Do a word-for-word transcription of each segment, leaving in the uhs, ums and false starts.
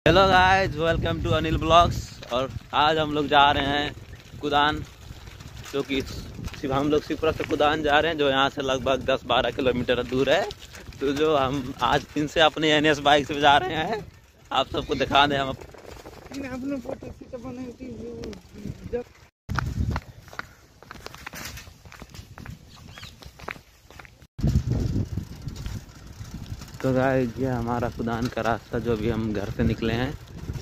Hello guys, welcome to Anil blogs. और आज हम लोग जा रहे हैं कुदान, जो कि सिर्फ हम लोग शिवपुरा से कुदान जा रहे हैं, जो यहाँ से लगभग दस बारह किलोमीटर दूर है। तो जो हम आज दिन से अपने एन एस बाइक से जा रहे हैं, आप सबको दिखा दें हम। तो गाइस, ये हमारा कुदान का रास्ता, जो भी हम घर से निकले हैं।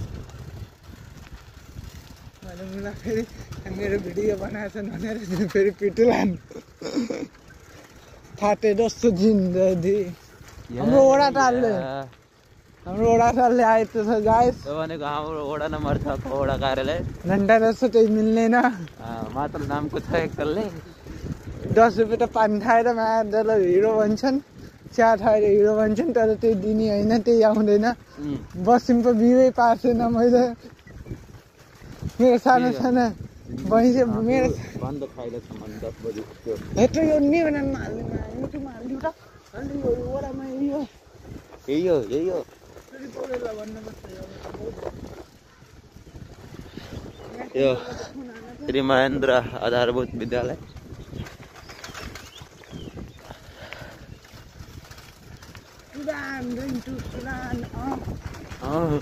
मेरे वीडियो बनाए थे फिर पिटलान फाटे दोस्तों जिंदगी हम ओड़ा डाल ले हम ओड़ा डाल ले आए तो गाइस तो मैंने कहा ओड़ा ना मर था तो ओड़ा कार्यालय घंटा दोस्तों तो मिलने ना मात्र नाम कुछ है कर ले दस रुपये तो पानी खाएर मैं हिरो भन्छन् चिया खाएर हिरो भन्छन् तर त्यो दिने होइन, त्यही आउँदैन। बसिमको बिउै पार्छेन मैले। मेरो सानो सानो बहिनी चाहिँ मेरो बन्द खाइले सामान दस बजे हेत्र यो नि भने माल्नु मिठो माल्नु त अनि यो ओरामा यो यही हो यही हो यो श्री महेंद्र आधारभूत विद्यालय। I'm going to Sudan. Oh.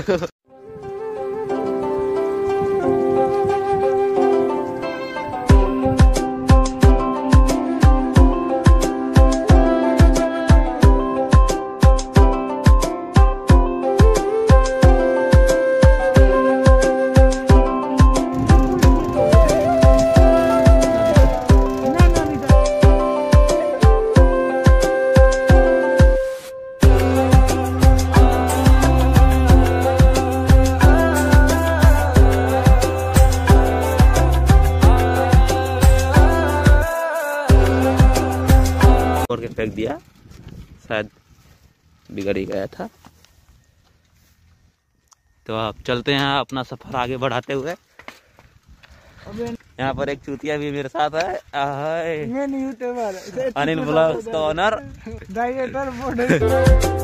के फेंक दिया, शायद बिगड़ ही गया था। तो आप चलते हैं अपना सफर आगे बढ़ाते हुए। यहाँ पर एक चूतिया भी मेरे साथ है, अनिल ब्लॉग्स का ऑनर डायरेक्टर।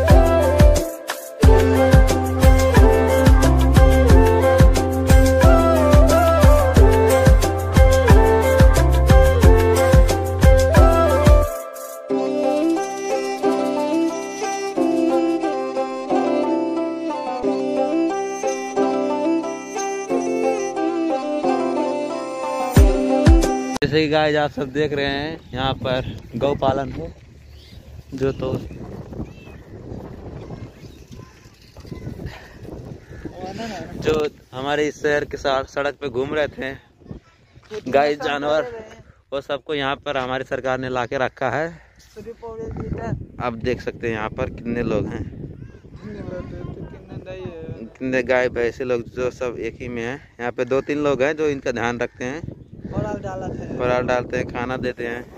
जैसे कि गाइस आप सब देख रहे हैं, यहाँ पर गौ पालन है, जो तो जो हमारे इस शहर के साथ सड़क पे घूम रहे थे गाय जानवर, वो सबको यहाँ पर हमारी सरकार ने लाके रखा है। आप देख सकते हैं यहाँ पर कितने लोग हैं, कितने गाय भैंसे लोग, जो सब एक ही में है। यहाँ पे दो तीन लोग हैं जो इनका ध्यान रखते हैं, पराल डालते हैं, खाना देते हैं।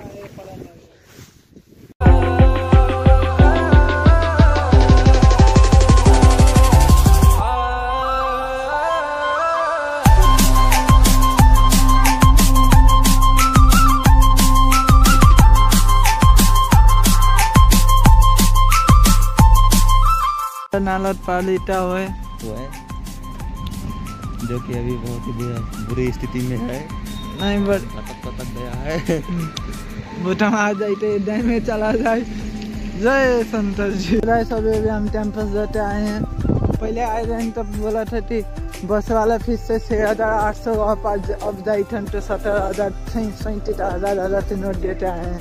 नालत पालिता हुए हुआ है, जो कि अभी बहुत ही बुरी स्थिति में है। नहीं बट कतक गया है। बोटम आ जाते इधर में चला जाए। जय संतोष जी। सब अभी हम कैंपस जाते आए हैं। पहले आए रहे तब बोला था कि बस वाला फीस से छः हज़ार आठ सौ अब अब जाए थे तो सत्रह हज़ार सैंतीस हज़ार हज़ार से नोट देते आए हैं।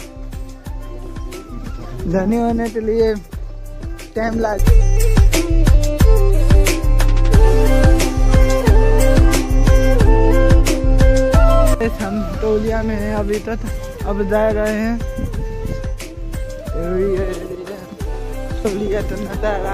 धनी होने के लिए टाइम लगा। हम तौलिया में हैं अभी तक, अब जा रहे हैं तौलिया तो नजारा।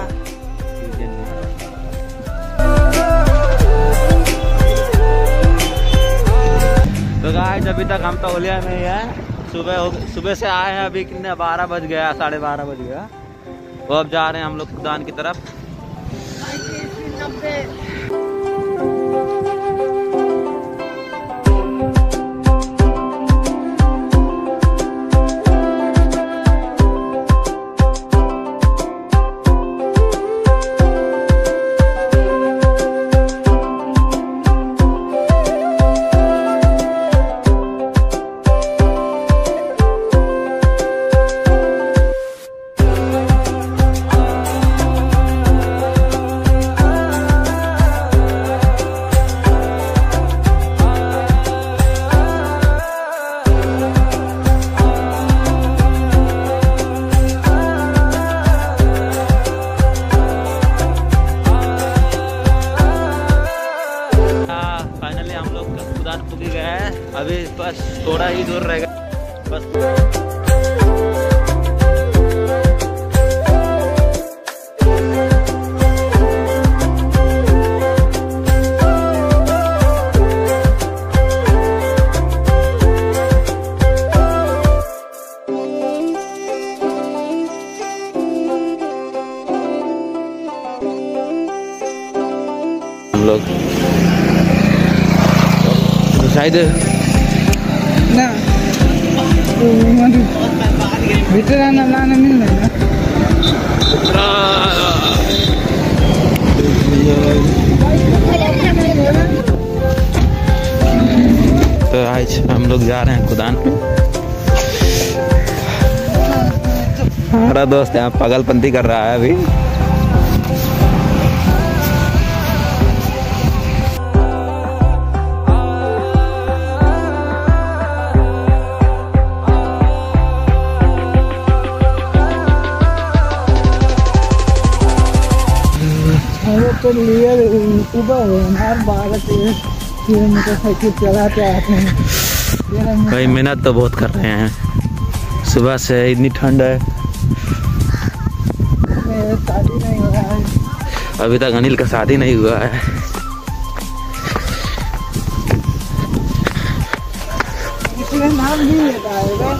तो गाइस अभी तक हम तौलिया में ही हैं। सुबह सुबह से आए हैं, अभी कितने बारह बज गया, साढ़े बारह बज गया। वो अब जा रहे हैं हम लोग कुदान की तरफ। बस थोड़ा ही दूर रहेगा बस। हम लोग शायद ना भीतर आना लाना मिल रहा है तो आज हम लोग जा रहे हैं कुदान पे। हमारा दोस्त यहाँ पागलपंती कर रहा है अभी। तो लिए सुबह हर बारह किलोमीटर साइकिल चलाते आते हैं। भाई मेहनत तो बहुत कर रहे हैं, सुबह से इतनी ठंड है। शादी नहीं हुआ है अभी तक, अनिल का शादी नहीं हुआ है। इसलिए नाम नहीं लेता है।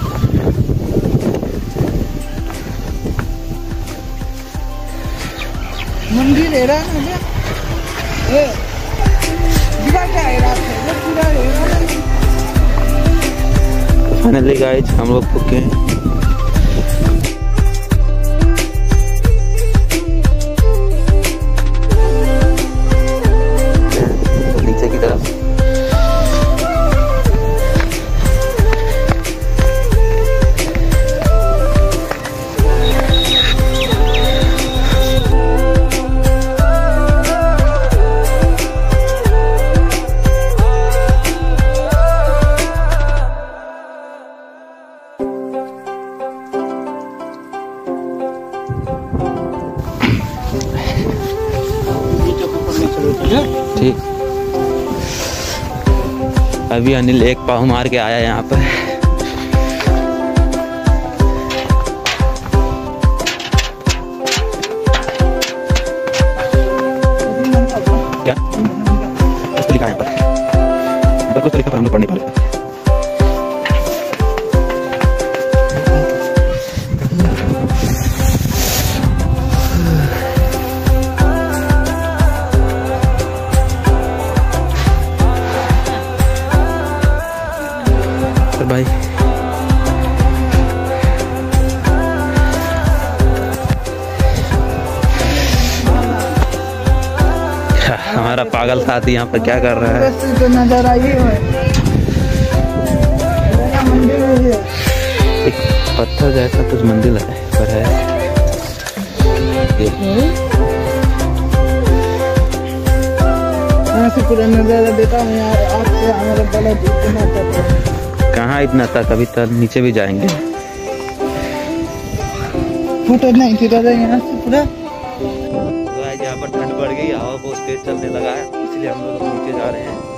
मंदिर है रहा ना ये क्या क्या है रात में पूरा है। फाइनली गाइस हम लोग पुके हैं। नीचे की तरफ ठीक। अभी अनिल एक पाव मार के आया यहाँ पर। क्या कुछ लिखा है पर कुछ लिखा पर हम लोग पढ़ नहीं पा रहे। भाई हमारा पागल साथी यहाँ पर क्या कर रहा है? तो नजर आई है मंदिर है, एक पत्थर जैसा कुछ मंदिर है पर है यहाँ से पूरा नजारा देता हूँ यार। आपसे हमारा गलत इतना तक कहाँ इतना तक, अभी तक नीचे भी जाएंगे। फोटो नहीं खींचा था यहाँ से पूरा। तो आज यहाँ पर ठंड बढ़ गई, हवा बहुत तेज चलने लगा है, इसलिए हम लोग नीचे जा रहे हैं।